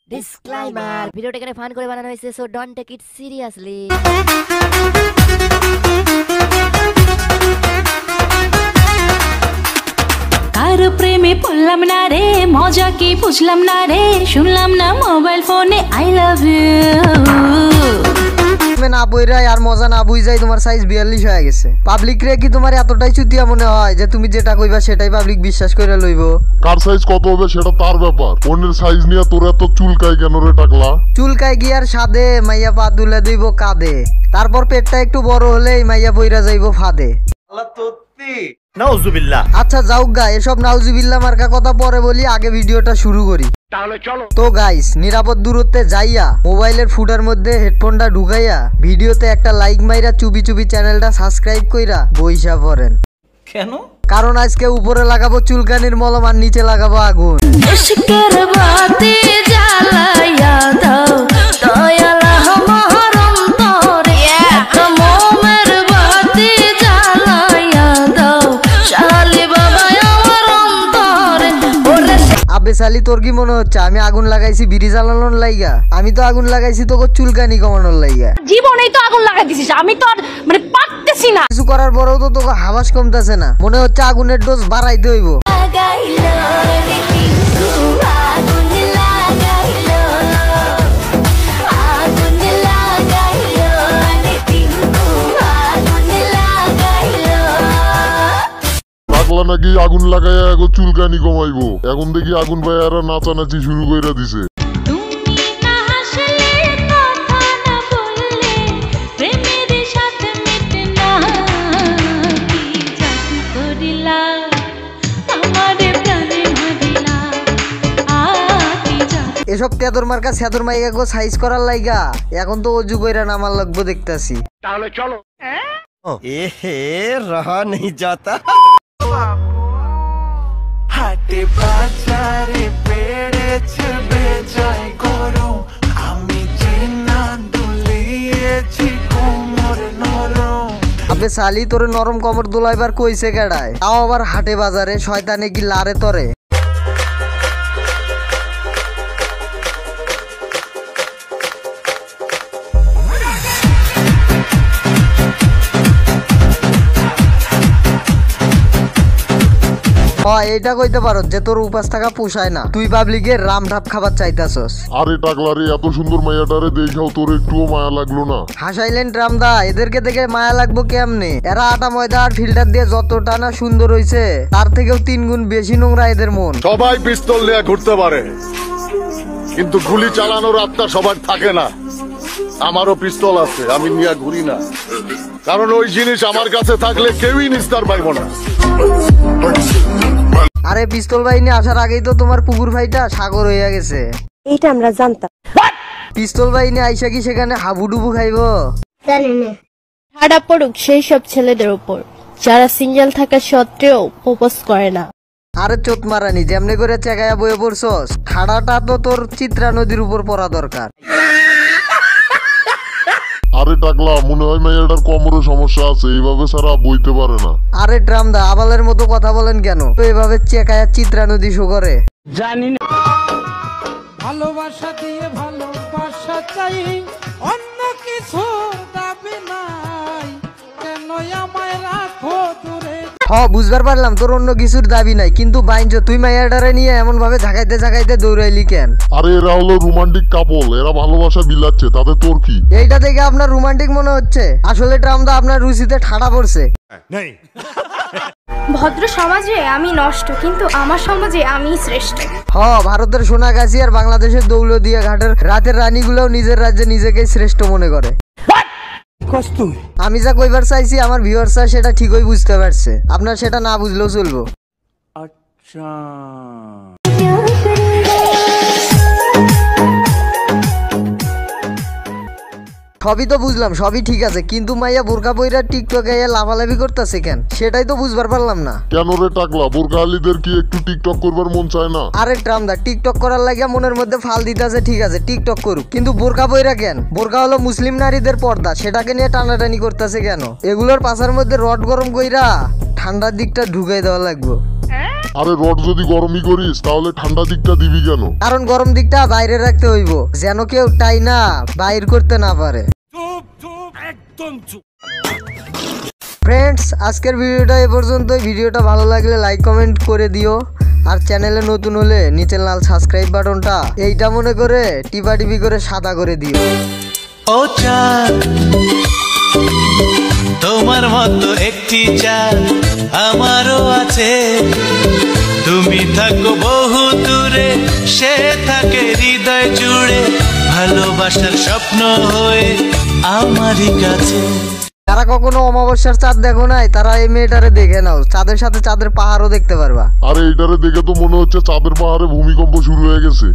Disclaimer, ভিডিওটা এখানে fun করে বানানো হয়েছে, so don't take it seriously. কারো প্রেমে পড়লাম না রে, মজা কি বুঝলাম না রে, শুনলাম না মোবাইল ফোনে আই লাভ ইউ। না বইরা আর মজা না বুঝাই তোমার সাইজ 42 হয়ে গেছে। পাবলিক রে কি তোমার এতটাই চুতিয়া মনে হয় যে তুমি যেটা কইবা সেটাই পাবলিক বিশ্বাস করে লইবো? কার সাইজ কত হবে সেটা তার ব্যাপার, অন্যের সাইজ নিয়ে তোর এত চুলকাই কেন রে টাকলা? চুলকাই গিয়ার সাদে মাইয়া পা তুলে দইব কাঁদে, তারপর পেটটা একটু বড় হলেই মাইয়া বইরা যাইব ফাদে। আচ্ছা যাওগা, এসব নাউজুবিল্লাহ মার্কা কথা পরে বলি, আগে ভিডিওটা শুরু করি। তো গাইস, নিরাপদ দূরত্বে যাইয়া মোবাইলের ফুটার মধ্যে হেডফোনটা ঢুকাইয়া ভিডিওতে একটা লাইক মাইরা চুপি চুপি চ্যানেলটা সাবস্ক্রাইব কইরা বইসা পড়েন। কেন? কারণ আজকে উপরে লাগাবো চুলকানির মলম আর নিচে লাগাবো আগুন। ইশকের বাতি জ্বালাইয়া দাও দয়ালা আমার অন্তরে, মোমের বাতি জ্বালাইয়া দাও শালি বাবা আমার অন্তরে। আবে শালি, তোর কি মনে হচ্ছে আমি আগুন লাগাইছি বিড়ি জ্বালানোর লাইগা? আমি তো আগুন লাগাইছি তোকে চুলকানি কমানোর লাইগা। জীবনেই তো আগুন লাগাই দিছিস, আমি তো মানে পারতেছি না। কিছু করার পরেও তো তোকে হাবাস কমতেছে না, মনে হচ্ছে আগুনের ডোজ বাড়াইতে হইব। টাকলা নাকি আগুন লাগাইয়া এখন চুলকানি কমাইবো, এখন দেখি আগুন ভাইয়ারা নাচানাচি শুরু কইরা দিছে। এসব তেদর মার্কা সেদর মাইয়া গো সাইজ করার লাইগা এখন তো অজু কইরা নামার লাগবো দেখতাছি। তাহলে চলো। এহে রহা नहीं जाता। হাটে বাজারে পেড়েছে বেজায় গরম, আমি চেনা দুলিয়েছি কোমর নরম। আবে শালি, তোরে নরম কমর দুলাইবার কইছে কেডায়? তাও আবার হাটে বাজারে, শয়তানে কি লারে তরে? এইটা কইতে পারো যে তোর উপাস থাকা পোষায় না, তুই পাবলিকের রাম ঢাপ খাবার চাইতাছস। আরে টাকলারে, এত সুন্দর মাইয়াটারে দেখাও তোর একটুও মায়া লাগলো না? হাসাইলেন রামদা, এদেরকে দেখে মায়া লাগবো কেমনে? এরা আটা ময়দা আর ফিল্টার দিয়ে যতটা না সুন্দর হইছে তার থেকেও 3 গুণ বেশি নোংরা এদের মন। সবাই পিস্তল নিয়ে ঘুরতে পারে, কিন্তু গুলি চালানোর আত্মা সবার থাকে না। আমারও পিস্তল আছে, আমি নিয়ে ঘুরি না, কারণ ওই জিনিস আমার কাছে থাকলে কেউই নিস্তার পাইব না। আরে পিস্তল বাহিনী আসার আগেই তো তোমার পুকুর ভাইটা সাগর হইয়া গেছে। এইটা আমরা জানতাম। পিস্তল বাহিনী আইসা কি সেখানে হাবুডুবু খাইবো? ঠাডা পড়ুক সেই সব ছেলেদের উপর যারা সিঙ্গেল থাকা সত্ত্বেও প্রপোজ করে না। আরে চোত মারানি, যেমনি করে চেকায়া বয়ে পড়ছস, ঠাডাটা তো তোর চিত্রা নদীর উপর পড়া দরকার। আরে টাকলা, মনে হয় মাইয়াটার কোমরে সমস্যা আছে, এইভাবে সারা বইতে পারে না। আরে ড্রামদা, আবালের মতো কথা বলেন কেন? তো এভাবে চেকায়া চিত্রা নদী শো করে? জানি না। ভালোবাসা দিয়ে ভালোবাসা চাই, অন্য কিছু দাবি নাই, কেন আমায় রাখো দূরে? বুঝবার পারলাম তোর অন্য কিছুর দাবি নাই, কিন্তু বাইঞ্জ তুই মাইয়াটারে নিয়ে এমন ভাবে ঝাঁকাইতে ঝাঁকাইতে দৌড়াইলি কেন? আরে এরা হলো রোমান্টিক কাপল, এরা ভালোবাসা বিলাচ্ছে, তাতে তোর কি? এইটা দেখে আপনার রোমান্টিক মনে হচ্ছে, আসলে ট্রামদা আপনার রুচিতে ঠাডা পড়ছে। ভদ্র সমাজে আমি নষ্ট, কিন্তু আমার সমাজে আমি শ্রেষ্ঠ। ভারতের সোনাগাছি আর বাংলাদেশের দৌলদিয়া ঘাটের রাতের রানীগুলোও নিজের রাজ্যে নিজেকেই শ্রেষ্ঠ মনে করে। আমি যা কইবার চাইছি আমার ভিউয়ার্সরা সেটা ঠিকই বুঝতে পারছে, আপনার সেটা না বুঝলেও চলবো। আচ্ছা, সবই তো বুঝলাম, সবই ঠিক আছে, কিন্তু মাইয়া বোরকা পইরা টিকটকে লাফালাফি করতেছে কেন সেটাই তো বুঝবার পারলাম না। কেন রে টাকলা, বোরকা আলীদের কি একটু টিকটক করবার মন চায় না? আরে ট্রামদা, টিকটক করার লাগিয়া মনের মধ্যে ফাল দিতেছে, ঠিক আছে টিকটক করুক, কিন্তু বোরকা পইরা কেন? বোরকা হলো মুসলিম নারীদের পর্দা, সেটাকে নিয়ে টানাটানি করতেছে কেন? এগুলোর পাশার মধ্যে রড গরম কইরা ঠান্ডার দিকটা ঢুকাই দেওয়া লাগবে। আরে রড যদি গরমই করিস তাহলে ঠান্ডা দিকটা দিবি কেন? কারণ গরম দিকটা বাইরে রাখতে হইব, যেন কেউ টাই না বাইর করতে না পারে। ফ্রেন্ডস, আজকের ভিডিওটা এ পর্যন্তই। ভিডিওটা ভালো লাগলে লাইক কমেন্ট করে দিও, আর চ্যানেলে নতুন হলে নিচের লাল সাবস্ক্রাইব বাটনটা এইটা মনে করে টিপা টিপি করে সাদা করে দিও। ও চাঁদ, তোমার মতো একটি চাঁদ আমারও আছে। তুমি থাকো বহু দূরে, সে থাকে হৃদয় জুড়ে, ভালোবাসার স্বপ্ন হয়ে আমারই কাছে। যারা কখনো অমাবস্যার চাঁদ দেখো নাই, তারা এই মেয়েটারে দেখে নাও, চাঁদের সাথে চাঁদের পাহাড়ও দেখতে পারবা। আরে এইটারে দেখে তো মনে হচ্ছে চাঁদের পাহাড়ে ভূমিকম্প শুরু হয়ে গেছে।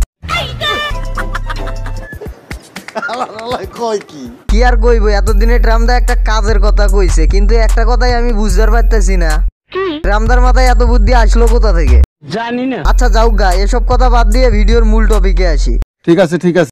কি আর কইব, এতদিনে ট্রামদা একটা কাজের কথা কইছে, কিন্তু একটা কথাই আমি বুঝতে পারতেছি না, ট্রামদার মাথায় এত বুদ্ধি আসলো কোথা থেকে জানি না। আচ্ছা যাও গা, এসব কথা বাদ দিয়ে ভিডিওর মূল টপিকে আসি। ঠিক আছে ঠিক আছে।